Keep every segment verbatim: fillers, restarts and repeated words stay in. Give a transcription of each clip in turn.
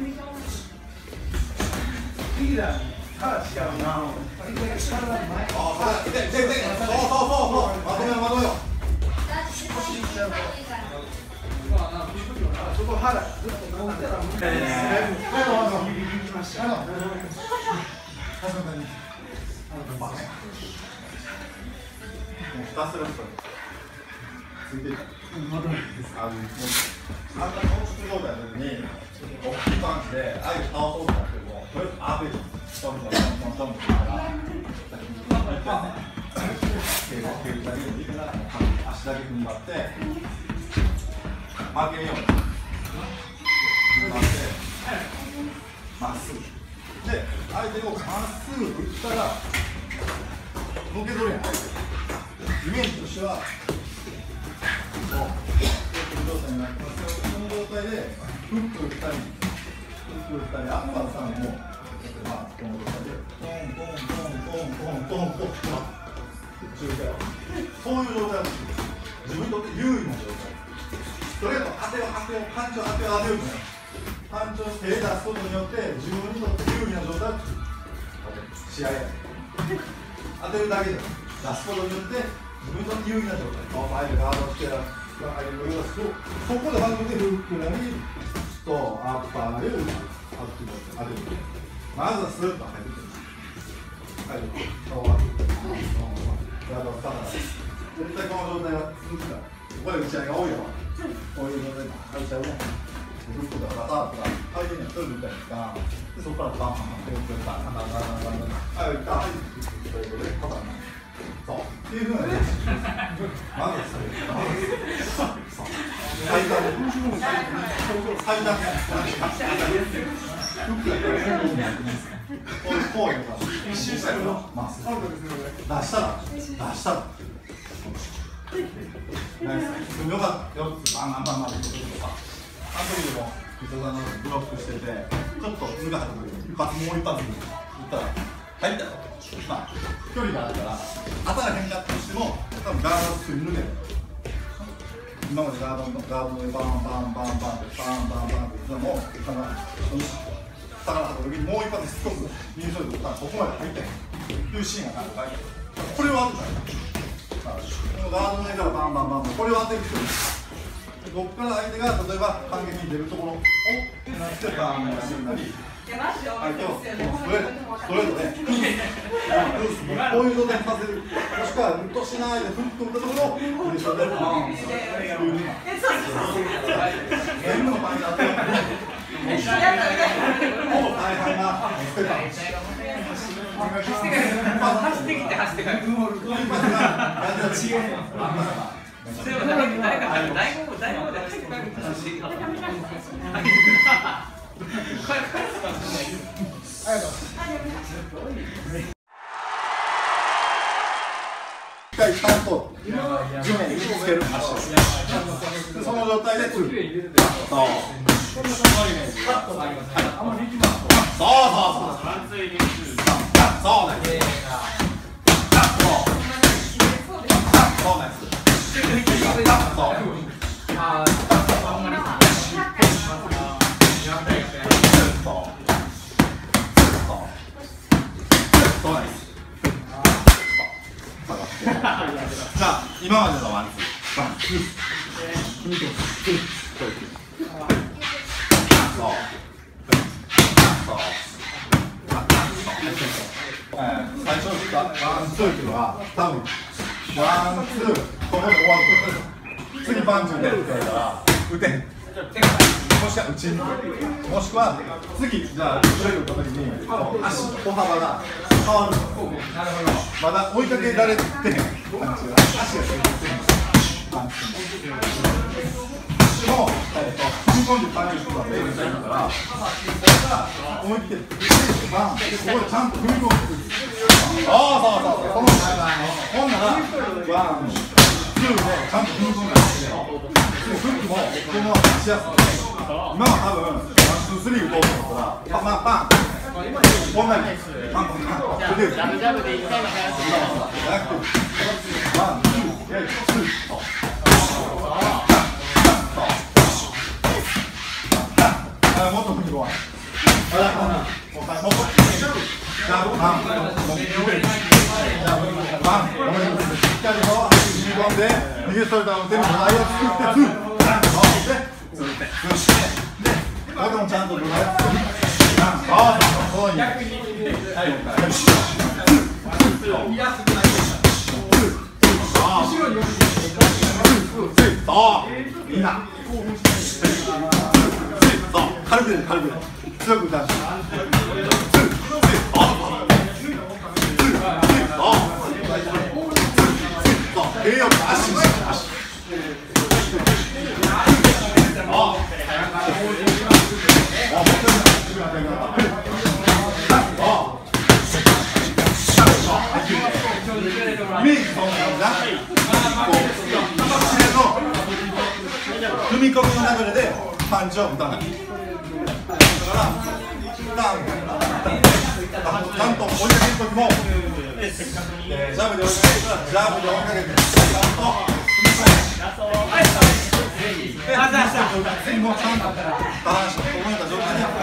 リーダーから違うな。あ、で、で、で、そうそうそうそう、まとめよう、まとめよう。そこ腹。ひたすらついていた。あの、あんな高速状態の時に、大きいパンチで相手倒そうと思っても、とりあえずアーページ、トントントントントンって言ったら、手を蹴るだけでいいから、足だけ踏ん張って、負けよう。踏ん張って、まっすぐ。で、相手をまっすぐ打ったら、のけぞるやん。イメージとしては、この状態になってますよ。この状態でフック打ったり、フック打ったり、アッパーさんも、まあ、この状態で、トントントントントントントントン、そういう状態です。自分にとって優位な状態。ストレート、当てを当てを、パンチを当てを当てるんだよ。パンチを手で出すことによって、自分にとって有利な状態を作る。試合や。当てるだけで出すことによって、自分にとって有利な状態。相手ガードして、そこで反応でフックなり、とアッパーなりを当てる。まずはスーッと入ってくる。入る。ガードをスタート。絶対この状態が続くから。ここで打ち合いが多いよ。こういう状態で打ち合いをフックとかバターとか、相手には一人打ったりとか、でそこからバンバンバン手を振ったら、バンバンバンバンバンバンバン、あ、打った、はい、ということで、パターンない。そう。っていうふうな練習。まずそれ。最短で。最短で。フックがこういう行為とか、一周したら、まっすぐ。出したら、出したら。ナイス。よかった。よつ、バンバンバンバンってこととか。あの時でも、伊藤さんのブロックしてて、ちょっと水が入った時に、一発もう一発打ったら、入ったよ。まあ、距離があるから、当たらへんかったとしても、多分ガードすり抜ける。今までガードのガードでバンバンバンバンって、バンバンバンって言ってたのも、下からった時にもう一発しつこく入賞で打ったら、ここまで入ってへんというシーンがあるから、これを当てたら、このガードの上からバンバンバンバン、これを当てる人です。ここから相手が例えば反撃に出るところをなってバーンをするなり、相手をストレート、ストレートでこういう状態にさせる、もしくはウッドしないでフック打ったところをフリーショットでバーンをするというふうな全部の場合だとほぼ大半がステッパー走ってきて走って帰る。でも誰か誰か大悟大悟で走って帰るって話。 一回ちゃんと地面につける足ですね。その状態で振る。そう。そうそうそう。そうなんです。そうなんです。そう。ああ。そうなんです。じゃあ今までのワンツー、ワンツー、踏み込む、そう。そう。最初のワンツーっていうのは多分ワンツーここで終わると次パンチ打てるって言われたら打てへん、もしくは打ちにくい、もしくは次じゃあブレイク打った時に足の歩幅が変わる、まだ追いかけられてへんパンチが足がついてるパンチも踏み込んでパンチするのがメインだから思い切ってバンでここでちゃんと踏み込んでくる。そうそうそう、このほんならワン、ツーでちゃんと踏み込んでフックもこのまま出しやすい。今は多分ワン、ツー、スリー打とうと思ったらパンパンパンこんなにパンパンパン打てる。ジャブジャブで一回の速さじゃなくてワン、ツー、スリー、ツーもっと踏みごい。あら、もう、もう、もう、じゃあ、バン、バン、バン、しっかりと踏み込んで、右ストレートを打てる土台を作って、ツー、バン、そうして、ツー、ツーして、で、ここでもちゃんと土台を作り、バン、そう、そうに、はい、よし、ツー、ツー、後ろに、そう、みんな、そう、軽くね、軽くね、強く出して、栄養足足イメージそんな感じな踏み込みの流れでパンチを打たないだからちゃんと追いかけるときもジャブで追いかけるからジャブで追いかけてちゃんとスイングをちゃんと下半身を整えた状態でやる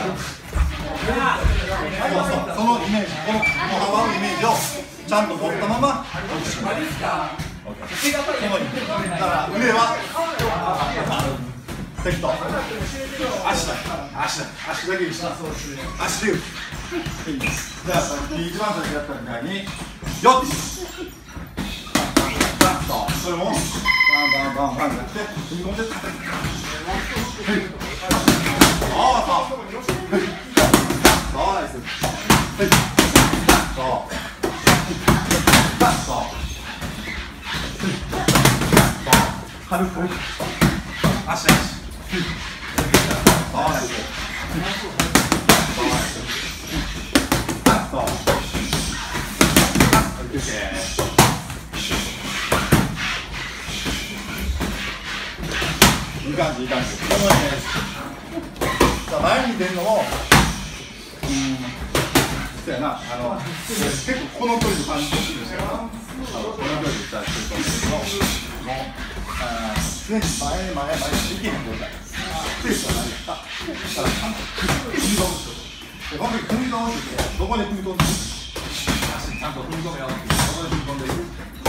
そのイメージ、この幅のイメージをちゃんと持ったままそのイメージだから腕はセット足だ足だ足だけにした足で打つじゃあさっき一番最初やったみたいによっそれもバンバンバンバンやって踏み込んで叩くそうそうナイスそうそう軽く足足そうナイスいい感じいい感じさあ前に出るのもうんそうやなあの結構この距離でパンチ欲しいんですよこの距離で打ったりすると思うんですけどもう常に前前前にいけへん状態スペースがないやっただからちゃんと踏み込むでこの時踏み込むってどこで踏み込んでる足にちゃんと踏み込むよってどこで踏み込んでる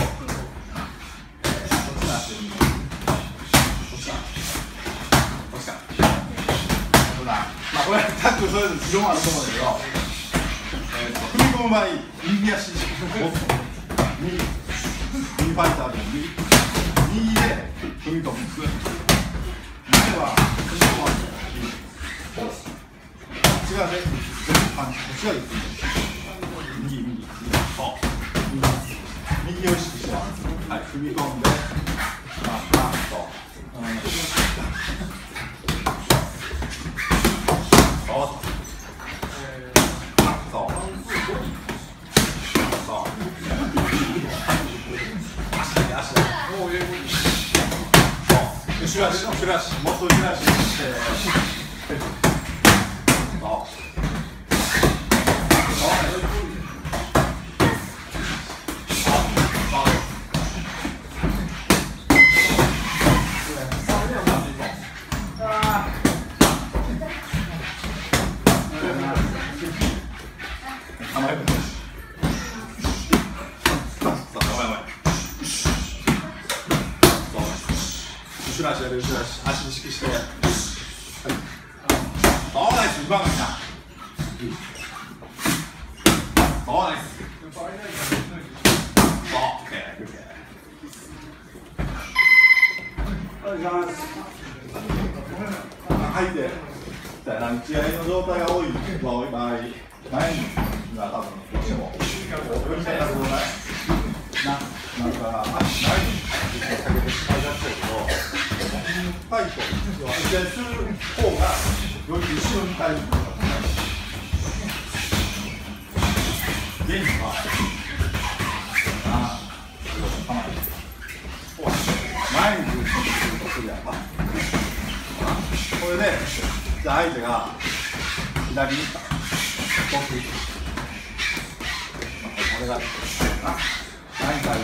まあこれタックルそれぞれ色もあると思うんだけど、えー、踏み込む場合右足右右ファイターで右右で踏み込む前は踏み込まないこっち側でパンチこっち側で踏み込む右右右そう右を意識してますはい踏み込んでパンパンと後ろ足、後ろ足、もっと後ろ足して後ろ足やる後ろ足足意識して、はい、そうナイス一番がいいなそうナイスそうオッケーオッケーお願いします吐いて打ち合いの状態が多い場合前には多分どうしても泳ぎたいな状態ななんか前にかけてしまいだったけどファイト、打ち合いする方がより後ろに体重がかかる。現には、ああ、すごい、構えて。前にずっとするやん。これで、じゃあ相手が左に行った。奥行く。これが、前に体重がかかる。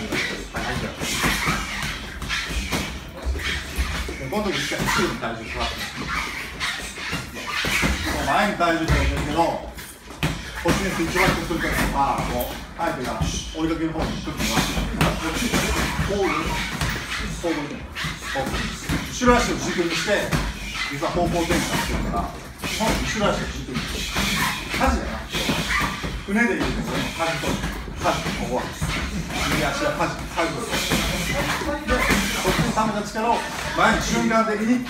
この時一回後ろに体重かかって前に体重かけてるけど、こっちにスイッチバックするときとか、こう相手が追いかける方に行くときは、こっちこういう、こういう、後ろ足を軸にして、実は方向転換してるから、基本後ろ足を軸にして、舵じゃなくて、船で言うところの舵と、舵とここは、右足は舵、舵を取って、で、こっちに溜めた力を前に瞬間的に持って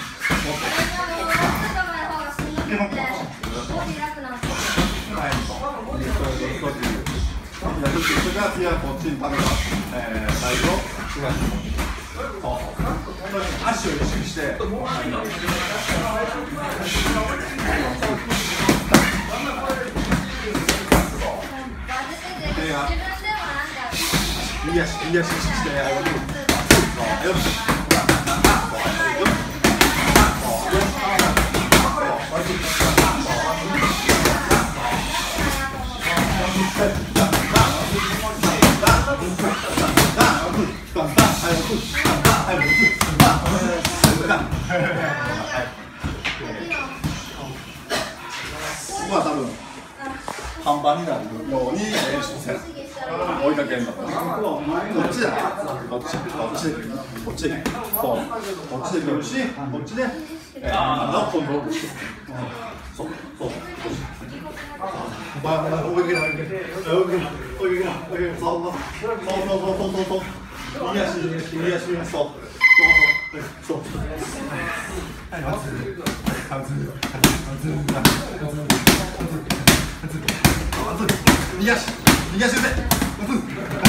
基本こう。はい、そういうことです。それから次はこっちに溜めた、えー、体重を東に持っていく。そう。足を意識して。右足、右足意識して。よし。ここは多分半端になるように練習せな追いかけるのこっちじゃないこっちこっちでこっちでそうこっちで来るしこっちで体をコントロールしてそうそうお前お前追いかけない追いかけない追いかけない追いかけないそうそうそうそうそうそう右足右足そうそうそうはいまずまずまずまず右足右足でまず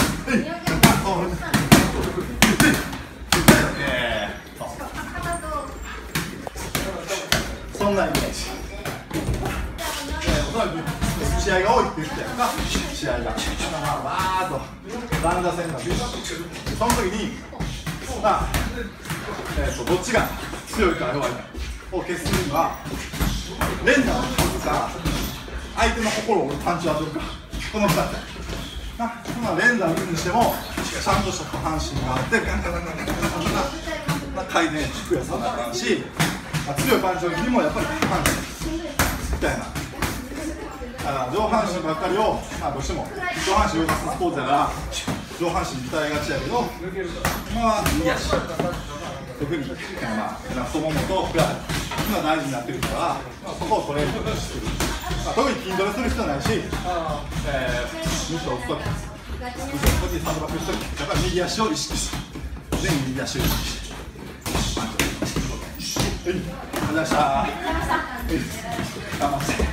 そんなイメージおそらく試合が多いって言ってたやんか試合がバーッと乱打戦が出てその時にまあえーとどっちが強いか弱いかを決するには連打の数か相手の心をパンチを当てるかこのふたつな今連打を打つにしてもちゃんとした下半身があってガンガンガンガンガンガンガン回転低いやつにならんし強いパンチの時にもやっぱり下半身みたいなだから上半身ばっかりを、まあ、どうしても上半身を動かすスポーツだから上半身に鍛えがちやけどまあ右足特に、まあ、太ももとふくらはぎ今大事になってるから、まあ、そこをトレーニングしてる、まあ、特に筋トレする必要ないし、えー、ミスを打つときミスを打つときサンドバックするときやっぱり右足を意識して全部右足を意識してはい、ありがとうございました頑張って